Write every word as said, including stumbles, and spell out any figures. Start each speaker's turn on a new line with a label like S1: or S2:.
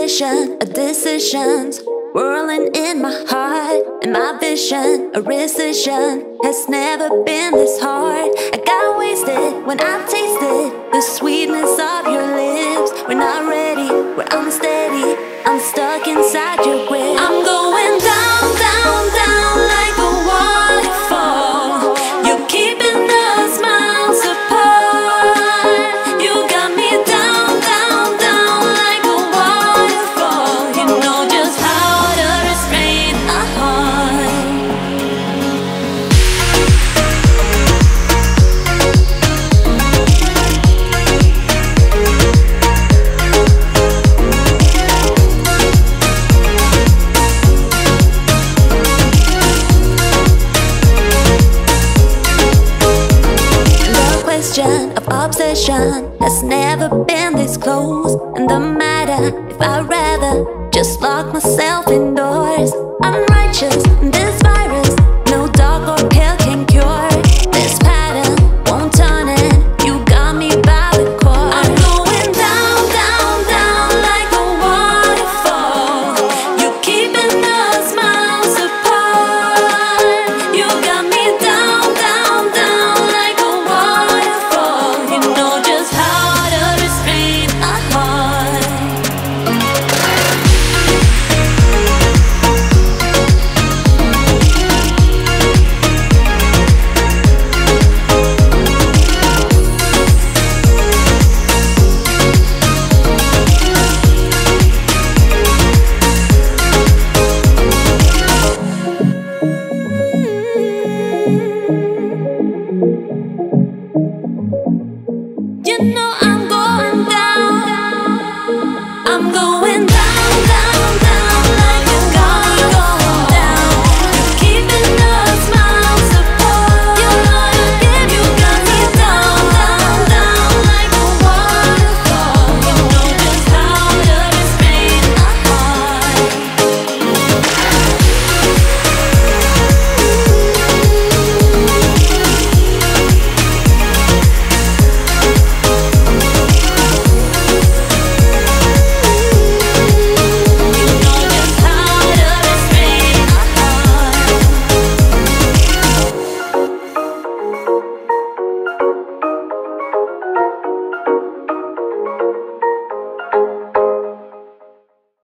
S1: precision of decisions whirling in my heart, and my vision, a rescission, has never been this hard. I got wasted when I tasted the sweetness of your lips. We're not ready, we're unsteady, I'm stuck inside your grip. I'm going down, down, down like a waterfall. You're keeping us miles apart. You got me down, down, down like a waterfall. You know just how to restrain a heart. The question of obsession has never been this close, and the matter if I'd rather just lock myself indoors.